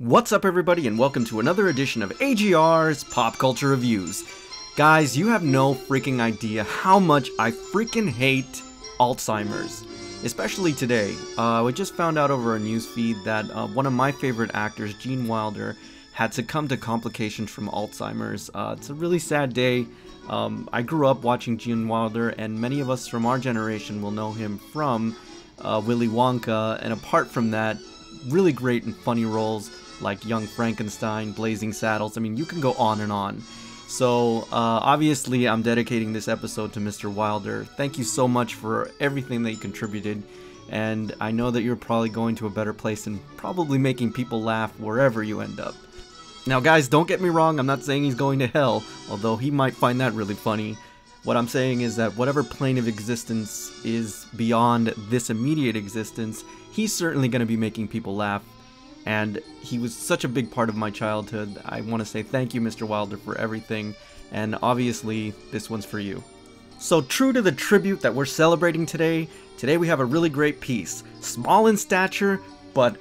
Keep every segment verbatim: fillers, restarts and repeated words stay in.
What's up everybody and welcome to another edition of A G R's Pop Culture Reviews. Guys, you have no freaking idea how much I freaking hate Alzheimer's. Especially today. Uh, I just found out over a newsfeed that uh, one of my favorite actors, Gene Wilder, had succumbed to complications from Alzheimer's. Uh, it's a really sad day. Um, I grew up watching Gene Wilder, and many of us from our generation will know him from uh, Willy Wonka, and apart from that, really great and funny roles like Young Frankenstein, Blazing Saddles. I mean, you can go on and on. So, uh, obviously, I'm dedicating this episode to Mister Wilder. Thank you so much for everything that you contributed, and I know that you're probably going to a better place and probably making people laugh wherever you end up. Now, guys, don't get me wrong, I'm not saying he's going to hell, although he might find that really funny. What I'm saying is that whatever plane of existence is beyond this immediate existence, he's certainly going to be making people laugh. And he was such a big part of my childhood. I want to say thank you, Mister Wilder, for everything. And obviously, this one's for you. So true to the tribute that we're celebrating today, today we have a really great piece. Small in stature, but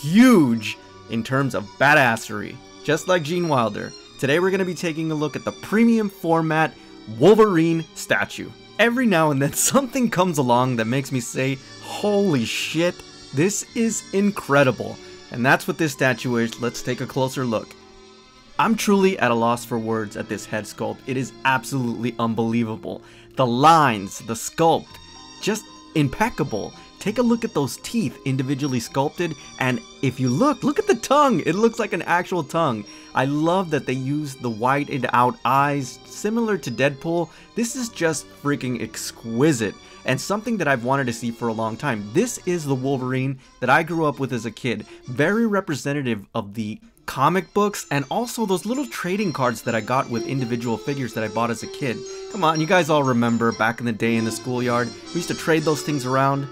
huge in terms of badassery. Just like Gene Wilder. Today we're going to be taking a look at the premium format Wolverine statue. Every now and then something comes along that makes me say, holy shit, this is incredible. And that's what this statue is. Let's take a closer look. I'm truly at a loss for words at this head sculpt. It is absolutely unbelievable. The lines, the sculpt, just impeccable. Take a look at those teeth individually sculpted, and if you look, look at the tongue. It looks like an actual tongue. I love that they use the whited out eyes, similar to Deadpool. This is just freaking exquisite, and something that I've wanted to see for a long time. This is the Wolverine that I grew up with as a kid. Very representative of the comic books, and also those little trading cards that I got with individual figures that I bought as a kid. Come on, you guys all remember back in the day in the schoolyard, we used to trade those things around.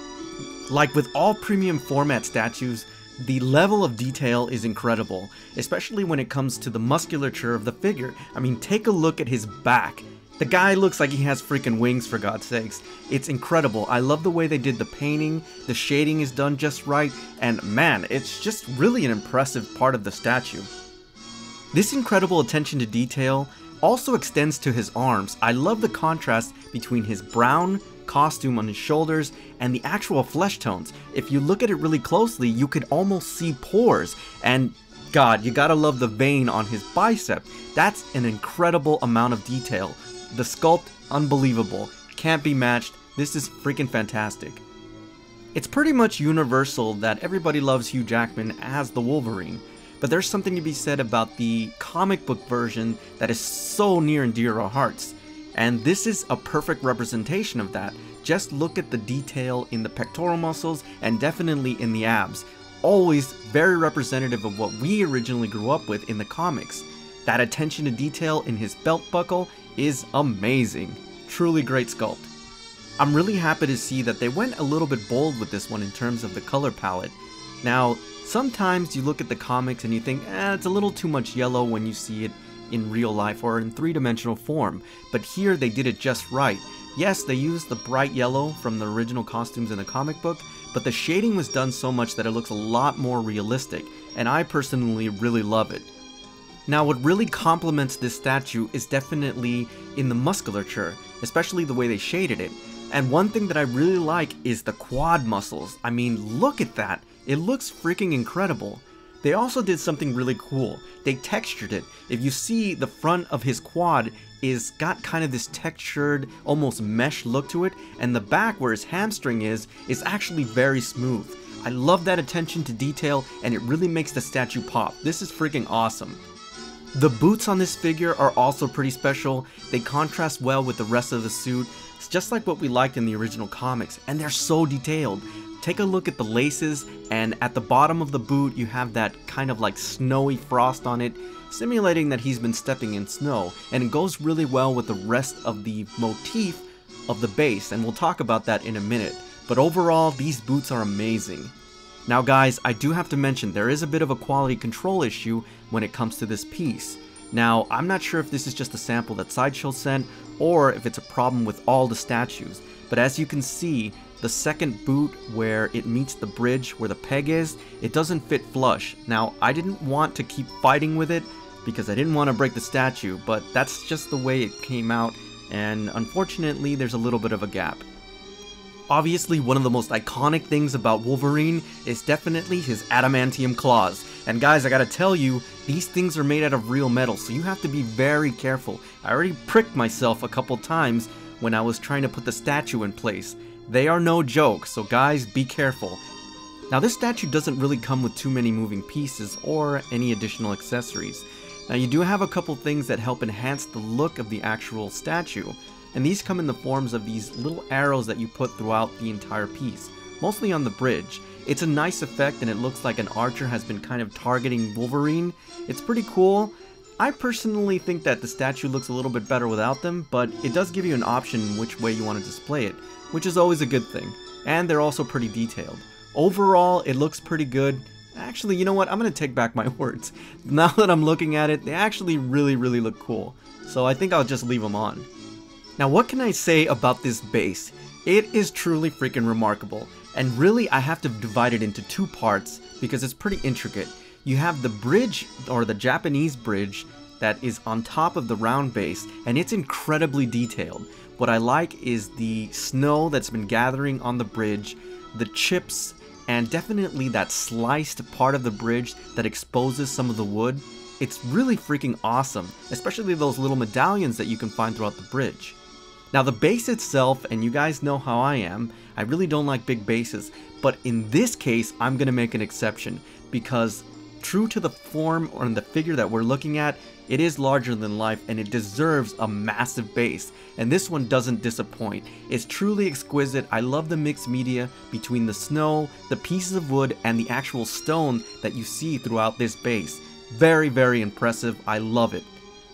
Like with all premium format statues, the level of detail is incredible, especially when it comes to the musculature of the figure. I mean, take a look at his back. The guy looks like he has freaking wings, for God's sakes. It's incredible. I love the way they did the painting, the shading is done just right, and man, it's just really an impressive part of the statue. This incredible attention to detail also extends to his arms. I love the contrast between his brown costume on his shoulders and the actual flesh tones. If you look at it really closely, you could almost see pores, and God, you gotta love the vein on his bicep. That's an incredible amount of detail. The sculpt, unbelievable. Can't be matched. This is freaking fantastic. It's pretty much universal that everybody loves Hugh Jackman as the Wolverine, but there's something to be said about the comic book version that is so near and dear to our hearts. And this is a perfect representation of that. Just look at the detail in the pectoral muscles and definitely in the abs. Always very representative of what we originally grew up with in the comics. That attention to detail in his belt buckle is amazing. Truly great sculpt. I'm really happy to see that they went a little bit bold with this one in terms of the color palette. Now, sometimes you look at the comics and you think, eh, it's a little too much yellow when you see it in real life or in three-dimensional form, but here they did it just right. Yes, they used the bright yellow from the original costumes in the comic book, but the shading was done so much that it looks a lot more realistic, and I personally really love it. Now, what really complements this statue is definitely in the musculature, especially the way they shaded it. And one thing that I really like is the quad muscles. I mean, look at that. It looks freaking incredible. They also did something really cool. They textured it. If you see, the front of his quad is got kind of this textured, almost mesh look to it, and the back where his hamstring is, is actually very smooth. I love that attention to detail, and it really makes the statue pop. This is freaking awesome. The boots on this figure are also pretty special. They contrast well with the rest of the suit. It's just like what we liked in the original comics, and they're so detailed. Take a look at the laces, and at the bottom of the boot you have that kind of like snowy frost on it, simulating that he's been stepping in snow, and it goes really well with the rest of the motif of the base, and we'll talk about that in a minute. But overall, these boots are amazing. Now guys, I do have to mention there is a bit of a quality control issue when it comes to this piece. Now, I'm not sure if this is just a sample that Sideshow sent, or if it's a problem with all the statues. But as you can see, the second boot where it meets the bridge where the peg is, it doesn't fit flush. Now, I didn't want to keep fighting with it because I didn't want to break the statue, but that's just the way it came out, and unfortunately there's a little bit of a gap. Obviously, one of the most iconic things about Wolverine is definitely his adamantium claws. And guys, I gotta tell you, these things are made out of real metal, so you have to be very careful. I already pricked myself a couple times when I was trying to put the statue in place. They are no joke, so guys, be careful. Now, this statue doesn't really come with too many moving pieces or any additional accessories. Now, you do have a couple things that help enhance the look of the actual statue. And these come in the forms of these little arrows that you put throughout the entire piece, mostly on the bridge. It's a nice effect and it looks like an archer has been kind of targeting Wolverine. It's pretty cool. I personally think that the statue looks a little bit better without them, but it does give you an option in which way you want to display it, which is always a good thing. And they're also pretty detailed. Overall, it looks pretty good. Actually, you know what? I'm going to take back my words. Now that I'm looking at it, they actually really, really look cool. So I think I'll just leave them on. Now, what can I say about this base? It is truly freaking remarkable, and really I have to divide it into two parts because it's pretty intricate. You have the bridge, or the Japanese bridge, that is on top of the round base, and it's incredibly detailed. What I like is the snow that's been gathering on the bridge, the chips, and definitely that sliced part of the bridge that exposes some of the wood. It's really freaking awesome, especially those little medallions that you can find throughout the bridge. Now, the base itself, and you guys know how I am, I really don't like big bases, but in this case, I'm going to make an exception, because true to the form or in the figure that we're looking at, it is larger than life and it deserves a massive base, and this one doesn't disappoint. It's truly exquisite. I love the mixed media between the snow, the pieces of wood, and the actual stone that you see throughout this base. Very, very impressive. I love it.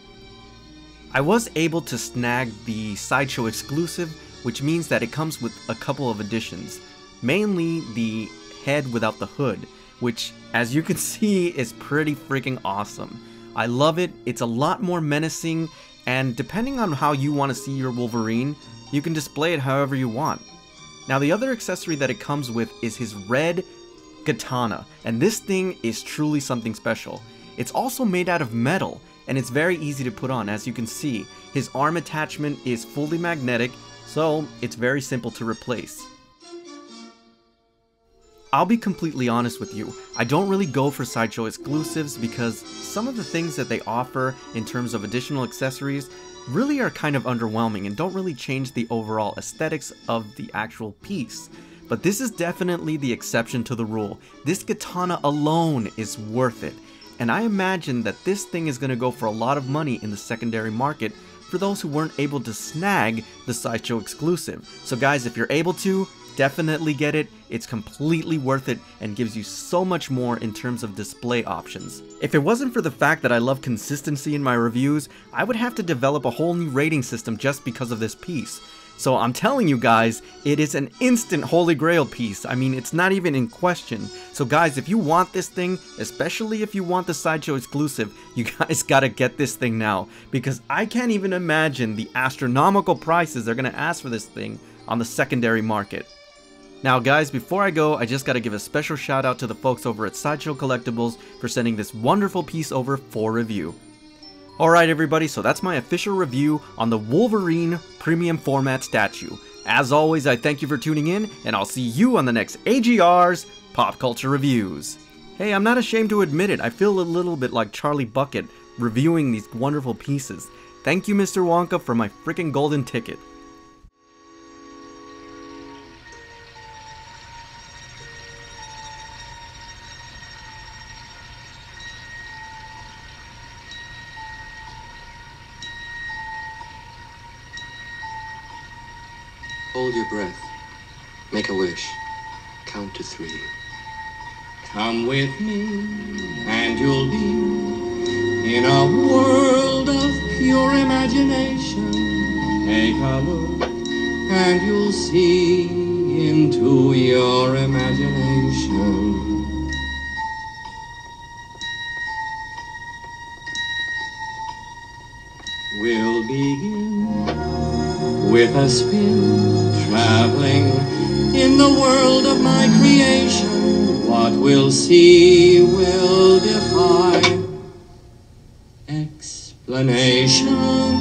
I was able to snag the Sideshow exclusive, which means that it comes with a couple of additions. Mainly the head without the hood, which, as you can see, is pretty freaking awesome. I love it. It's a lot more menacing, and depending on how you want to see your Wolverine, you can display it however you want. Now, the other accessory that it comes with is his red katana, and this thing is truly something special. It's also made out of metal, and it's very easy to put on. As you can see, his arm attachment is fully magnetic, so it's very simple to replace. I'll be completely honest with you, I don't really go for Sideshow exclusives because some of the things that they offer in terms of additional accessories really are kind of underwhelming and don't really change the overall aesthetics of the actual piece. But this is definitely the exception to the rule. This katana alone is worth it. And I imagine that this thing is going to go for a lot of money in the secondary market for those who weren't able to snag the Sideshow exclusive. So guys, if you're able to, definitely get it. It's completely worth it and gives you so much more in terms of display options. If it wasn't for the fact that I love consistency in my reviews, I would have to develop a whole new rating system just because of this piece. So I'm telling you guys, it is an instant holy grail piece. I mean, it's not even in question. So guys, if you want this thing, especially if you want the Sideshow exclusive, you guys gotta get this thing now, because I can't even imagine the astronomical prices they're gonna ask for this thing on the secondary market. Now guys, before I go, I just gotta give a special shout out to the folks over at Sideshow Collectibles for sending this wonderful piece over for review. Alright everybody, so that's my official review on the Wolverine Premium Format statue. As always, I thank you for tuning in, and I'll see you on the next A G R's Pop Culture Reviews. Hey, I'm not ashamed to admit it, I feel a little bit like Charlie Bucket reviewing these wonderful pieces. Thank you, Mister Wonka, for my freaking golden ticket. Hold your breath. Make a wish. Count to three. Come with me, and you'll be in a world of pure imagination. Take a look, and you'll see into your imagination. We'll begin with a spin, traveling In the world of my creation, what we'll see will defy explanation.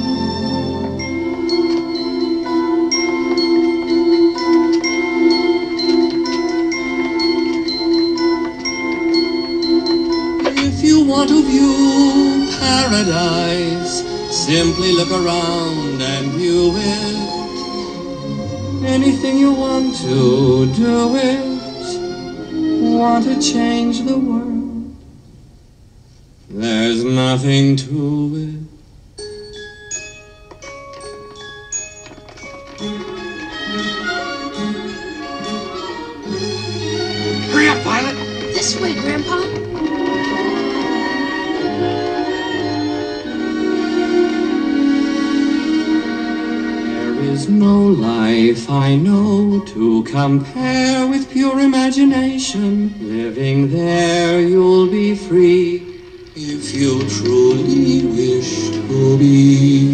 If you want to view paradise, simply look around and view it. Anything you want to do it. Want to change the world, there's nothing to it. Hurry up, Violet! This way, Grandpa. There's no life I know to compare with pure imagination. Living there you'll be free if you truly wish to be.